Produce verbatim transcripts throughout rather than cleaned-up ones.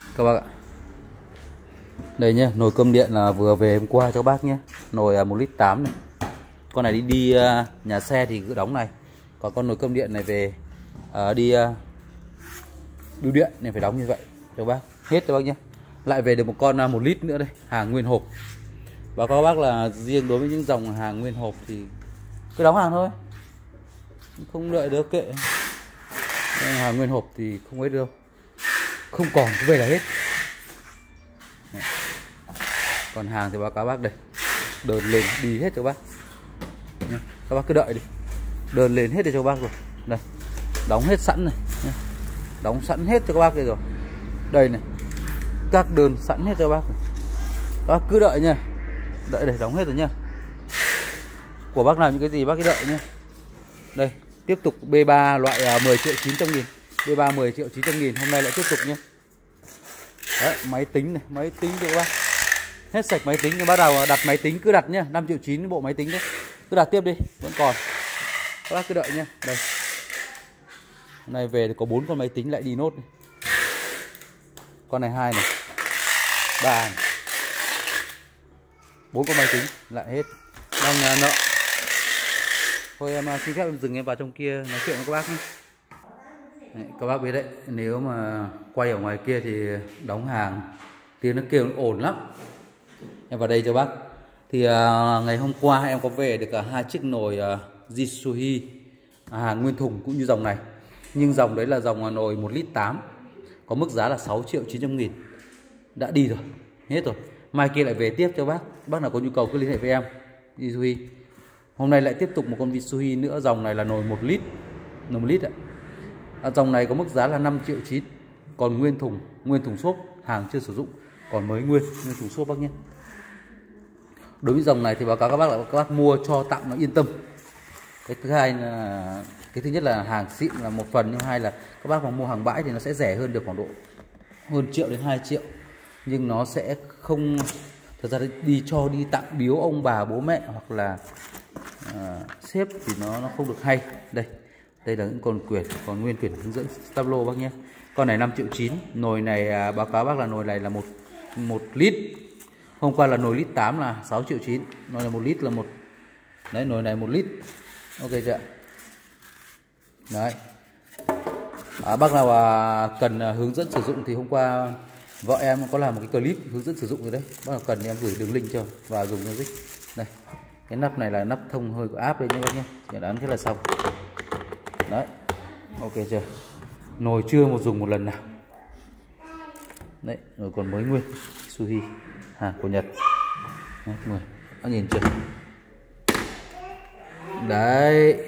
Các bác ạ, đây nhé, nồi cơm điện là vừa về hôm qua cho các bác nhé. Nồi một lít tám này. Con này đi đi uh, nhà xe thì cứ đóng này. Còn con nồi cơm điện này về uh, đi uh, bưu điện nên phải đóng như vậy cho các bác. Hết cho bác nhé. Lại về được một con uh, một lít nữa đây, hàng nguyên hộp. Và các bác là riêng đối với những dòng hàng nguyên hộp thì cứ đóng hàng thôi, không đợi được kệ. Hàng nguyên hộp thì không ấy đâu, không còn cứ về là hết. Còn hàng thì báo cáo bác đây, đơn lên đi hết cho bác. Các bác cứ đợi đi, đơn lên hết để cho bác rồi. Đây, đóng hết sẵn này, đóng sẵn hết cho các bác đây rồi. Đây này, các đơn sẵn hết cho bác. Các bác cứ đợi nha, đợi để đóng hết rồi nha. Của bác làm những cái gì bác cứ đợi nhé. Đây, tiếp tục B ba loại mười triệu chín trăm nghìn, B ba mười triệu chín trăm nghìn, hôm nay lại tiếp tục nhé. Đấy, máy tính này, máy tính cho các bác. Hết sạch máy tính, bắt đầu đặt máy tính cứ đặt nhá, năm triệu chín bộ máy tính đấy. Cứ đặt tiếp đi, vẫn còn. Các bác cứ đợi nhá. Đây. Hôm nay về thì có bốn con máy tính lại đi nốt này. Con này hai này. ba này. bốn con máy tính lại hết. Đang nợ. Thôi em xin phép em dừng em vào trong kia nói chuyện với các bác nhé. Đấy, các bác biết đấy, nếu mà quay ở ngoài kia thì đóng hàng tiếng nó kêu nó ồn lắm. Em vào đây cho bác. Thì uh, ngày hôm qua em có về được uh, hai chiếc nồi uh, Jisuhi hàng nguyên thùng cũng như dòng này. Nhưng dòng đấy là dòng uh, nồi một lít tám, có mức giá là sáu triệu chín trăm nghìn. Đã đi rồi, hết rồi. Mai kia lại về tiếp cho bác. Bác nào có nhu cầu cứ liên hệ với em. Jisuhi. Hôm nay lại tiếp tục một con Jisuhi nữa, dòng này là nồi một lít. Nồi một lít ạ. À, dòng này có mức giá là năm triệu chín. Còn nguyên thùng, nguyên thùng xốp, hàng chưa sử dụng, còn mới nguyên, nguyên thùng xốp bác nhé. Đối với dòng này thì báo cáo các bác là các bác mua cho tặng nó yên tâm. Cái thứ hai là cái thứ nhất là hàng xịn là một phần, nhưng hai là các bác mà mua hàng bãi thì nó sẽ rẻ hơn được khoảng độ hơn triệu đến hai triệu, nhưng nó sẽ không, thật ra đi cho đi tặng biếu ông bà bố mẹ hoặc là à, sếp thì nó nó không được hay. Đây, đây là những con quyển, còn nguyên quyển hướng dẫn tablo bác nhé. Con này năm triệu chín, nồi này à, báo cáo bác là nồi này là một một lít. Hôm qua là nồi lít tám là sáu triệu chín, nồi là một lít là một, đấy nồi này một lít. Ok chưa? Đấy. À, bác nào à, cần à, hướng dẫn sử dụng thì hôm qua vợ em có làm một cái clip hướng dẫn sử dụng rồi đấy. Bác nào cần thì em gửi đường link cho và dùng music. Đây. Cái nắp này là nắp thông hơi của áp đây nhé bác nhé. Chỉ ấn thế là xong. Đấy. Ok chưa? Nồi chưa một dùng một lần nào. Đấy, rồi còn mới nguyên. Suhi hàng của Nhật. Đấy, mười. Bác nhìn chưa? Đấy.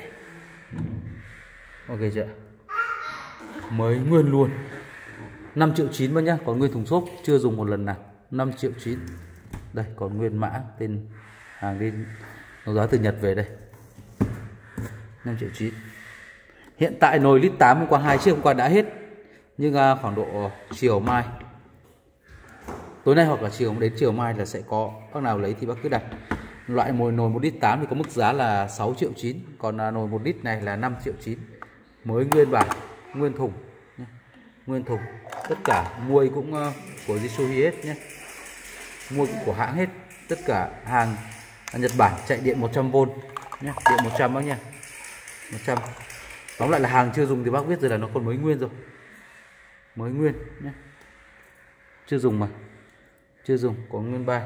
Ok chưa? Mới nguyên luôn. năm triệu chín bác nhá, còn nguyên thùng xốp chưa dùng một lần nào. năm triệu chín. Đây, còn nguyên mã tên hàng đi nó giá từ Nhật về đây. năm triệu chín. Hiện tại nồi lít tám hôm qua hai chiếc hôm qua đã hết. Nhưng uh, khoảng độ chiều mai, tối nay hoặc là chiều đến chiều mai là sẽ có. Bác nào lấy thì bác cứ đặt. Loại nồi nồi một lít tám thì có mức giá là sáu triệu chín, còn uh, nồi một lít này là năm triệu chín. Mới nguyên bản, nguyên thùng. Nguyên thùng. Tất cả muôi cũng uh, của Jisuhi hết nhé. Muôi cũng của hãng hết. Tất cả hàng Nhật Bản chạy điện một trăm vôn nhé, điện một trăm bác nha. một trăm. Tóm lại là hàng chưa dùng thì bác biết rồi là nó còn mới nguyên rồi. Mới nguyên nhé. Chưa dùng mà. Chưa dùng, có nguyên ba.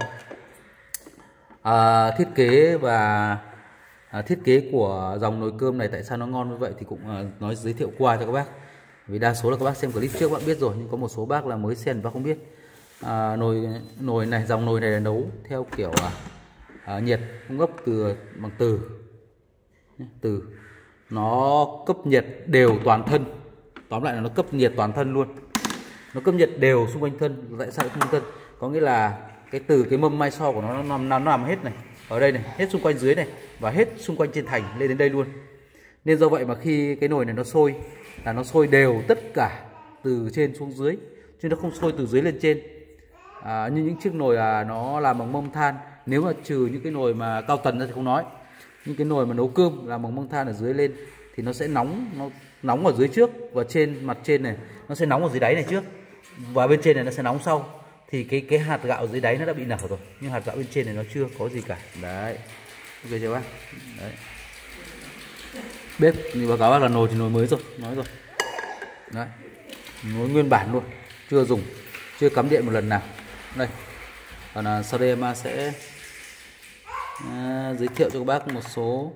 À, thiết kế và à, thiết kế của dòng nồi cơm này tại sao nó ngon như vậy thì cũng à, nói giới thiệu qua cho các bác. Vì đa số là các bác xem clip trước bác biết rồi, nhưng có một số bác là mới xem bác không biết. À, nồi nồi này, dòng nồi này là nấu theo kiểu à, à, nhiệt cung cấp từ bằng từ từ nó cấp nhiệt đều toàn thân. Tóm lại là nó cấp nhiệt toàn thân luôn, nó cấp nhiệt đều xung quanh thân. Tại sao xung quanh thân? Có nghĩa là cái từ cái mâm mai so của nó nó nằm, nó nằm hết này ở đây này, hết xung quanh dưới này và hết xung quanh trên thành lên đến đây luôn. Nên do vậy mà khi cái nồi này nó sôi là nó sôi đều tất cả từ trên xuống dưới, chứ nó không sôi từ dưới lên trên. À, như những chiếc nồi à, nó làm bằng mâm than, nếu mà trừ những cái nồi mà cao tần ra thì không nói, những cái nồi mà nấu cơm làm bằng mâm than ở dưới lên thì nó sẽ nóng, nó nóng ở dưới trước và trên mặt trên này nó sẽ nóng ở dưới đáy này trước. và bên trên này nó sẽ nóng sau, thì cái cái hạt gạo dưới đáy nó đã bị nở rồi, nhưng hạt gạo bên trên này nó chưa có gì cả. Đấy, ok chưa bác? Đấy. Bếp như báo cáo bác là nồi thì nồi mới rồi, nói rồi. Đấy, nồi nguyên bản luôn, chưa dùng, chưa cắm điện một lần nào. Đây, còn là sau đây em sẽ à, giới thiệu cho các bác một số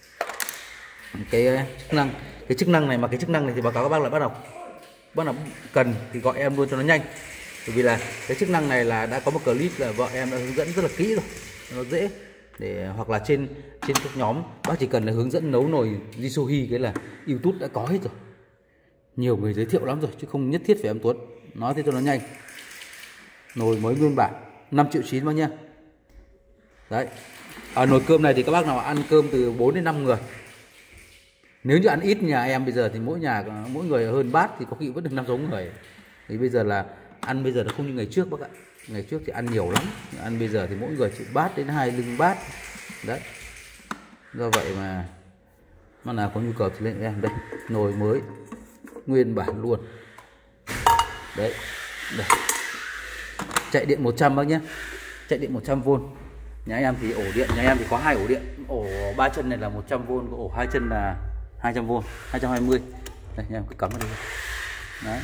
cái chức năng. Cái chức năng này mà cái chức năng này thì báo cáo các bác là bắt đầu bác nào cần thì gọi em luôn cho nó nhanh, bởi vì là cái chức năng này là đã có một clip là vợ em đã hướng dẫn rất là kỹ rồi, nó dễ để, hoặc là trên trên các nhóm bác chỉ cần là hướng dẫn nấu nồi Jisuhi cái là YouTube đã có hết rồi, nhiều người giới thiệu lắm rồi chứ không nhất thiết phải em Tuấn nói thế cho nó nhanh. Nồi mới nguyên bản năm triệu chín bác nhá. Đấy, ở nồi cơm này thì các bác nào ăn cơm từ bốn đến năm người. Nếu như ăn ít nhà em bây giờ thì mỗi nhà mỗi người hơn bát thì có khi vẫn được năm sáu người. Thì bây giờ là ăn bây giờ nó không như ngày trước bác ạ. Ngày trước thì ăn nhiều lắm, ăn bây giờ thì mỗi người chỉ bát đến hai lưng bát. Đấy. Do vậy mà mà nào có nhu cầu thì lên em đây, nồi mới nguyên bản luôn. Đấy. Đây. Chạy điện một trăm bác nhé. Chạy điện một trăm vôn. Nhà em thì ổ điện, nhà em thì có hai ổ điện. Ổ ba chân này là một trăm vôn, ổ hai chân là hai trăm vôn, hai trăm hai mươi. Đây nhà em cứ cắm vào đây. Đấy.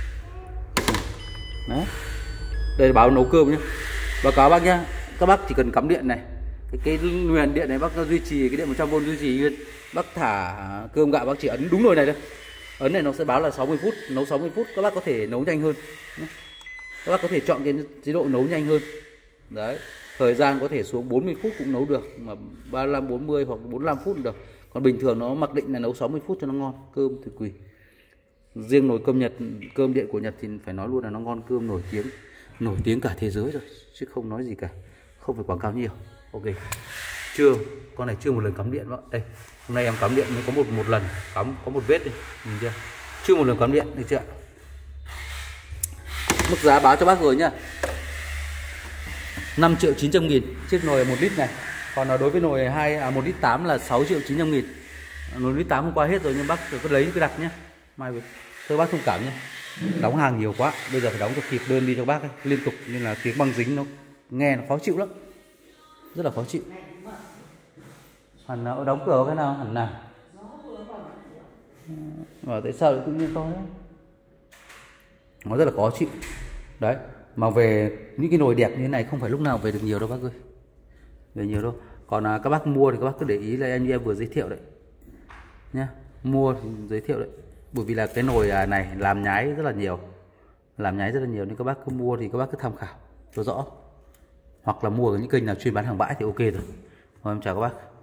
Đấy. Đây là báo nấu cơm nhé. Báo cáo bác nhé. Các bác chỉ cần cắm điện này. Cái cái nguồn điện này bác duy trì cái điện một trăm vôn duy trì nguyên. Bác thả cơm gạo bác chỉ ấn đúng nồi này thôi. Ấn này nó sẽ báo là sáu mươi phút, nấu sáu mươi phút, các bác có thể nấu nhanh hơn. Các bác có thể chọn cái chế độ nấu nhanh hơn. Đấy. Thời gian có thể xuống bốn mươi phút cũng nấu được, mà ba mươi lăm bốn mươi hoặc bốn mươi lăm phút cũng được. Còn bình thường nó mặc định là nấu sáu mươi phút cho nó ngon, cơm thì quỳ. Riêng nồi cơm Nhật, cơm điện của Nhật thì phải nói luôn là nó ngon, cơm nổi tiếng, nổi tiếng cả thế giới rồi, chứ không nói gì cả, không phải quảng cáo nhiều. Ok. Chưa, con này chưa một lần cắm điện đó. Đây, hôm nay em cắm điện mới có một một lần, cắm có một vết đi, nhìn chưa? Chưa một lần cắm điện, được chưa? Mức giá báo cho bác rồi nhá. năm triệu chín trăm nghìn chiếc nồi một lít này. Còn đối với nồi hai à một lít tám là sáu triệu chín trăm nghìn. Nồi lít tám hôm qua hết rồi nhưng bác cứ lấy cái đặt nhé. Mai tôi bác thông cảm nhé. Đóng hàng nhiều quá, bây giờ phải đóng cho kịp đơn đi cho bác ấy, liên tục nên là tiếng băng dính nó nghe nó khó chịu lắm. Rất là khó chịu. Hẳn nào đóng cửa cái nào hẳn nào. Mà tại sao lại tự nhiên to đấy? Nó rất là khó chịu. Đấy. Mà về những cái nồi đẹp như thế này không phải lúc nào về được nhiều đâu bác ơi, về nhiều đâu. Còn à, các bác mua thì các bác cứ để ý là em như em vừa giới thiệu đấy nhá, mua thì giới thiệu đấy, bởi vì là cái nồi à, này làm nhái rất là nhiều, làm nhái rất là nhiều nên các bác cứ mua thì các bác cứ tham khảo cho rõ, hoặc là mua ở những kênh nào chuyên bán hàng bãi thì ok rồi. Rồi em chào các bác.